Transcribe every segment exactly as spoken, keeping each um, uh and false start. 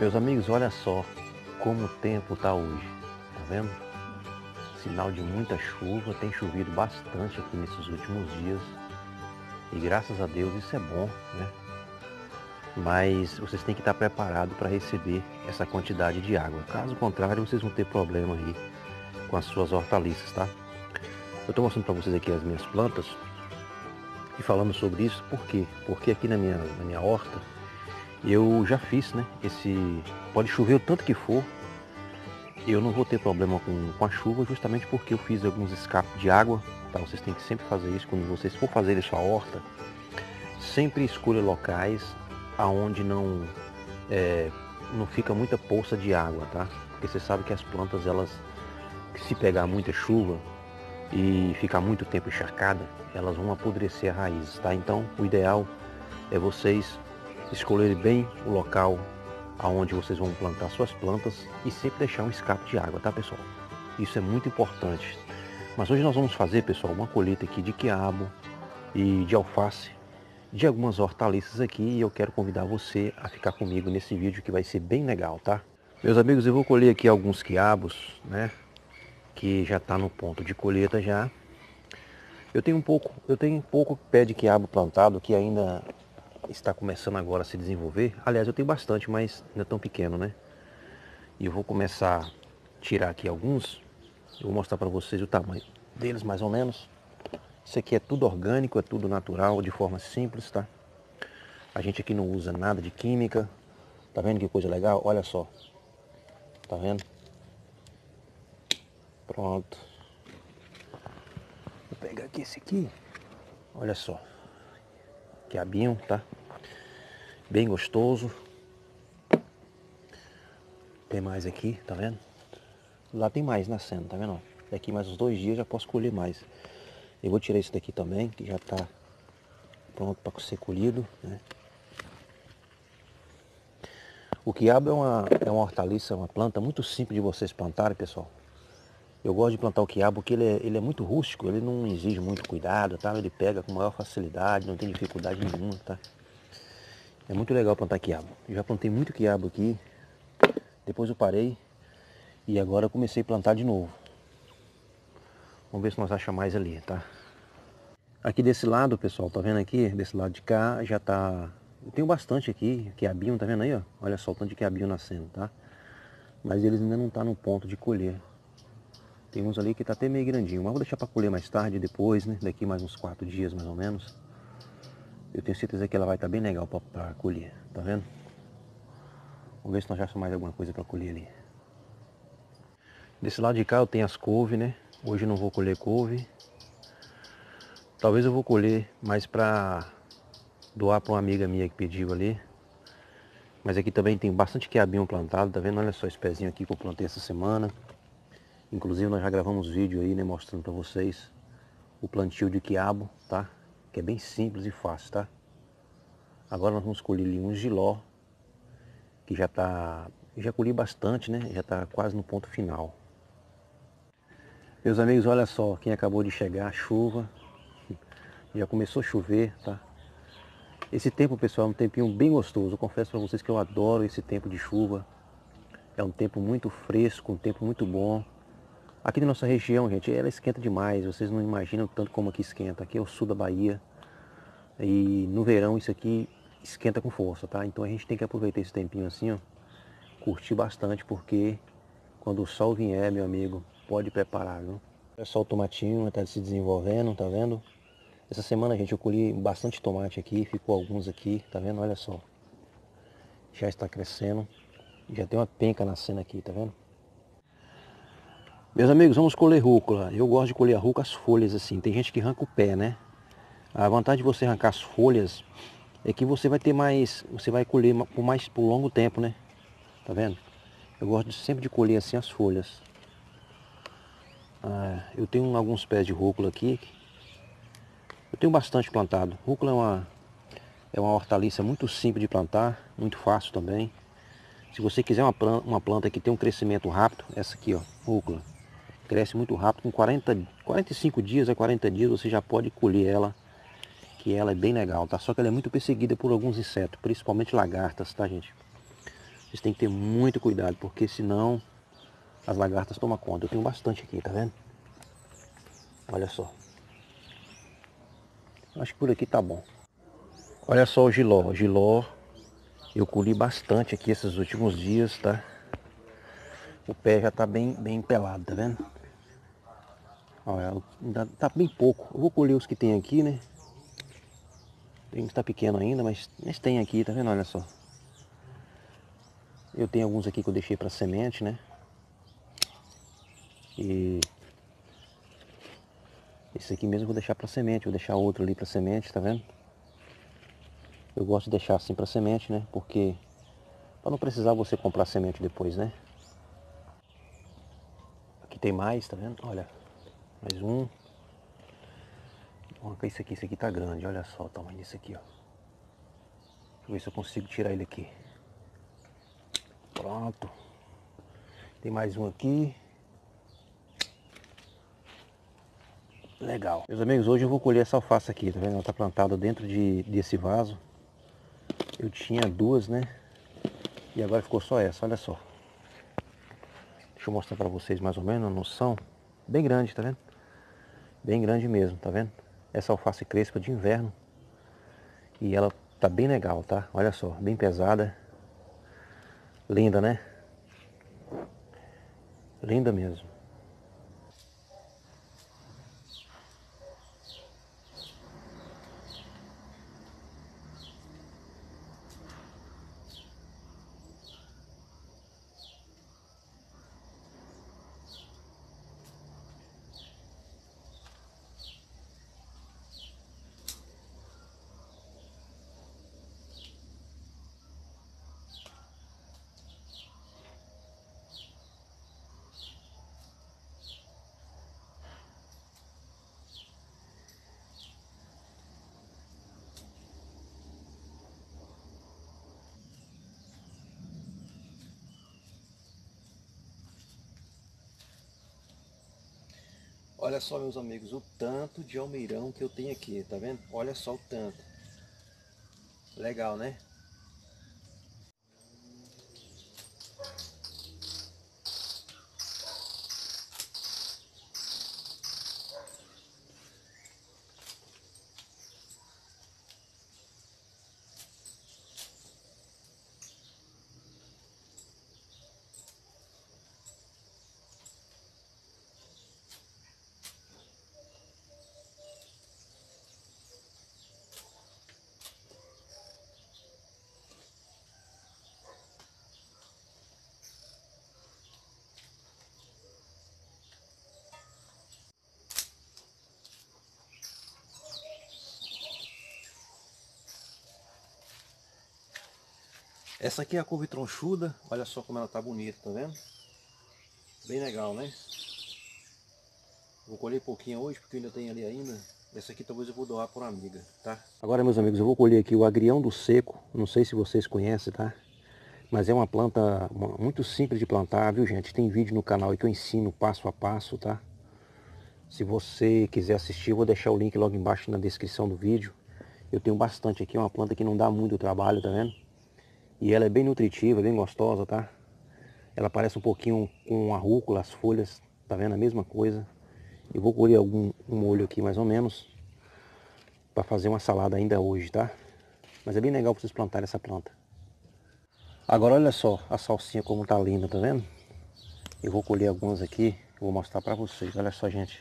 Meus amigos, olha só como o tempo está hoje, tá vendo? Sinal de muita chuva, tem chovido bastante aqui nesses últimos dias e graças a Deus isso é bom, né? Mas vocês têm que estar preparados para receber essa quantidade de água, caso contrário vocês vão ter problema aí com as suas hortaliças, tá? Eu estou mostrando para vocês aqui as minhas plantas e falando sobre isso, por quê? Porque aqui na minha, na minha horta eu já fiz, né? Esse, pode chover o tanto que for, eu não vou ter problema com, com a chuva, justamente porque eu fiz alguns escapes de água, tá? Vocês têm que sempre fazer isso quando vocês for fazer a sua horta. Sempre escolha locais aonde não, é, não fica muita poça de água, tá? Porque você sabe que as plantas, elas, se pegar muita chuva e ficar muito tempo encharcada, elas vão apodrecer a raiz, tá? Então, o ideal é vocês escolherem bem o local aonde vocês vão plantar suas plantas e sempre deixar um escape de água, tá, pessoal? Isso é muito importante. Mas hoje nós vamos fazer, pessoal, uma colheita aqui de quiabo e de alface, de algumas hortaliças aqui, e eu quero convidar você a ficar comigo nesse vídeo que vai ser bem legal, tá? Meus amigos, eu vou colher aqui alguns quiabos, né, que já está no ponto de colheita já. Eu tenho um pouco, eu tenho um pouco pé de quiabo plantado que ainda está começando agora a se desenvolver. Aliás, eu tenho bastante, mas ainda tão pequeno, né? E eu vou começar a tirar aqui alguns. Eu vou mostrar para vocês o tamanho deles mais ou menos. Isso aqui é tudo orgânico, é tudo natural, de forma simples, tá? A gente aqui não usa nada de química. Tá vendo que coisa legal? Olha só. Tá vendo? Pronto. Vou pegar aqui esse aqui. Olha só. Quiabinho, tá? Bem gostoso. Tem mais aqui, tá vendo? Lá tem mais nascendo, tá vendo? Daqui mais uns dois dias já posso colher mais. Eu vou tirar esse daqui também, que já tá pronto para ser colhido, né? O quiabo é uma, é uma hortaliça, uma planta muito simples de vocês plantarem, pessoal. Eu gosto de plantar o quiabo porque ele é, ele é muito rústico, ele não exige muito cuidado, tá? Ele pega com maior facilidade, não tem dificuldade nenhuma, tá? É muito legal plantar quiabo. Eu já plantei muito quiabo aqui, depois eu parei e agora eu comecei a plantar de novo. Vamos ver se nós achamos mais ali, tá? Aqui desse lado, pessoal, tá vendo aqui? Desse lado de cá já tá... Eu tenho bastante aqui, quiabinho, tá vendo aí, ó? Olha só o tanto de quiabinho nascendo, tá? Mas eles ainda não tá no ponto de colher. Tem uns ali que tá até meio grandinho, mas vou deixar para colher mais tarde, depois, né? Daqui mais uns quatro dias, mais ou menos. Eu tenho certeza que ela vai estar bem legal para colher, tá vendo? Vamos ver se nós achamos mais alguma coisa para colher ali. Desse lado de cá eu tenho as couve, né? Hoje eu não vou colher couve. Talvez eu vou colher mais para doar para uma amiga minha que pediu ali. Mas aqui também tem bastante quiabinho plantado, tá vendo? Olha só esse pezinho aqui que eu plantei essa semana. Inclusive nós já gravamos vídeo aí, né? Mostrando para vocês o plantio de quiabo, tá? Que é bem simples e fácil, tá? Agora nós vamos colher ali um giló, que já tá... Eu já colhi bastante, né? Já tá quase no ponto final. Meus amigos, olha só, quem acabou de chegar, a chuva. Já começou a chover, tá? Esse tempo, pessoal, é um tempinho bem gostoso. Eu confesso para vocês que eu adoro esse tempo de chuva. É um tempo muito fresco, um tempo muito bom. Aqui na nossa região, gente, ela esquenta demais. Vocês não imaginam tanto como aqui esquenta. Aqui é o sul da Bahia. E no verão isso aqui esquenta com força, tá? Então a gente tem que aproveitar esse tempinho assim, ó. Curtir bastante, porque quando o sol vier, meu amigo, pode preparar, viu? Olha só o tomatinho, tá se desenvolvendo, tá vendo? Essa semana, gente, eu colhi bastante tomate aqui, ficou alguns aqui, tá vendo? Olha só. Já está crescendo. Já tem uma penca nascendo aqui, tá vendo? Meus amigos, vamos colher rúcula. Eu gosto de colher a rúcula, as folhas assim. Tem gente que arranca o pé, né? A vantagem de você arrancar as folhas é que você vai ter mais, você vai colher por mais por longo tempo, né? Tá vendo? Eu gosto de, sempre de colher assim as folhas. Ah, eu tenho alguns pés de rúcula aqui. Eu tenho bastante plantado. Rúcula é uma, é uma hortaliça muito simples de plantar, muito fácil também. Se você quiser uma planta, uma planta que tem um crescimento rápido, essa aqui, ó, rúcula. Cresce muito rápido, com quarenta, quarenta e cinco dias a quarenta dias você já pode colher ela, que ela é bem legal, tá? Só que ela é muito perseguida por alguns insetos, principalmente lagartas, tá, gente? Vocês têm que ter muito cuidado, porque senão as lagartas tomam conta. Eu tenho bastante aqui, tá vendo? Olha só. Acho que por aqui tá bom. Olha só o giló. O giló eu colhi bastante aqui esses últimos dias, tá? O pé já tá bem, bem pelado, tá vendo? Olha, ainda tá bem pouco. Eu vou colher os que tem aqui, né? Tem que tá pequeno ainda, mas, mas tem aqui, tá vendo? Olha só. Eu tenho alguns aqui que eu deixei para semente, né? E esse aqui mesmo eu vou deixar para semente, vou deixar outro ali para semente, tá vendo? Eu gosto de deixar assim para semente, né? Porque para não precisar você comprar semente depois, né? Aqui tem mais, tá vendo? Olha, mais um. Olha esse aqui, esse aqui tá grande, olha só o tamanho desse aqui, ó. Deixa eu ver se eu consigo tirar ele aqui. Pronto. Tem mais um aqui. Legal. Meus amigos, hoje eu vou colher essa alface aqui, tá vendo? Ela tá plantada dentro de, desse vaso. Eu tinha duas, né? E agora ficou só essa, olha só. Deixa eu mostrar pra vocês mais ou menos a noção. Bem grande, tá vendo? Bem grande mesmo, tá vendo? Essa alface crespa de inverno. E ela tá bem legal, tá? Olha só, bem pesada. Linda, né? Linda mesmo. Olha só, meus amigos, o tanto de almeirão que eu tenho aqui, tá vendo? Olha só o tanto. Legal, né? Essa aqui é a couve tronchuda, olha só como ela tá bonita, tá vendo? Bem legal, né? Vou colher pouquinho hoje, porque eu ainda tenho ali ainda. Essa aqui talvez eu vou doar para uma amiga, tá? Agora, meus amigos, eu vou colher aqui o agrião do seco. Não sei se vocês conhecem, tá? Mas é uma planta muito simples de plantar, viu, gente? Tem vídeo no canal aí que eu ensino passo a passo, tá? Se você quiser assistir, eu vou deixar o link logo embaixo na descrição do vídeo. Eu tenho bastante aqui, é uma planta que não dá muito trabalho, tá vendo? E ela é bem nutritiva, bem gostosa, tá? Ela parece um pouquinho com a rúcula, as folhas, tá vendo? A mesma coisa. Eu vou colher algum um molho aqui mais ou menos para fazer uma salada ainda hoje, tá? Mas é bem legal vocês plantarem essa planta. Agora olha só a salsinha como tá linda, tá vendo? Eu vou colher algumas aqui, vou mostrar para vocês. Olha só, gente.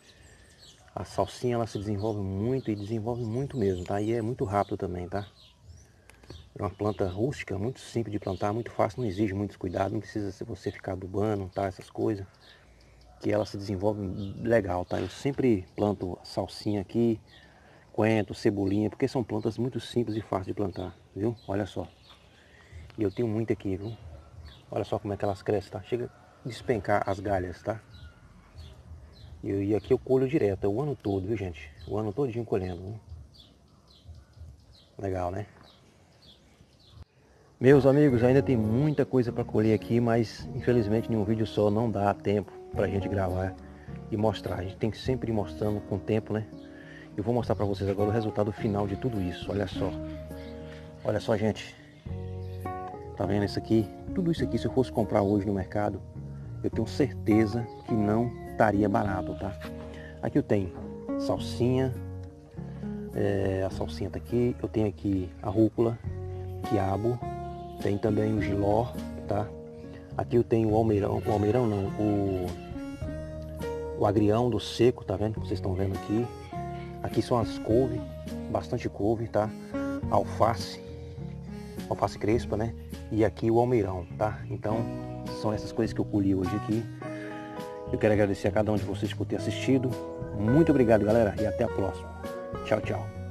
A salsinha ela se desenvolve muito e desenvolve muito mesmo, tá? E é muito rápido também, tá? É uma planta rústica, muito simples de plantar, muito fácil, não exige muitos cuidados, não precisa você ficar adubando, tá? Essas coisas. Que ela se desenvolve legal, tá? Eu sempre planto salsinha aqui, coentro, cebolinha, porque são plantas muito simples e fáceis de plantar, viu? Olha só. E eu tenho muito aqui, viu? Olha só como é que elas crescem, tá? Chega a despencar as galhas, tá? E, e aqui eu colho direto, é o ano todo, viu, gente? O ano todinho colhendo, viu? Legal, né? Meus amigos, ainda tem muita coisa para colher aqui, mas infelizmente em um vídeo só não dá tempo pra gente gravar e mostrar. A gente tem que sempre ir mostrando com o tempo, né? Eu vou mostrar para vocês agora o resultado final de tudo isso. Olha só. Olha só, gente. Tá vendo isso aqui? tudo isso aqui, se eu fosse comprar hoje no mercado, eu tenho certeza que não estaria barato, tá? Aqui eu tenho salsinha, é, a salsinha tá aqui, eu tenho aqui a rúcula, quiabo, tem também o jiló, tá? Aqui eu tenho o almeirão, o almeirão não, o, o agrião do seco, tá vendo? Vocês estão vendo aqui. Aqui são as couve, bastante couve, tá? Alface, alface crespa, né? E aqui o almeirão, tá? Então, são essas coisas que eu colhi hoje aqui. Eu quero agradecer a cada um de vocês por ter assistido. Muito obrigado, galera, e até a próxima. Tchau, tchau.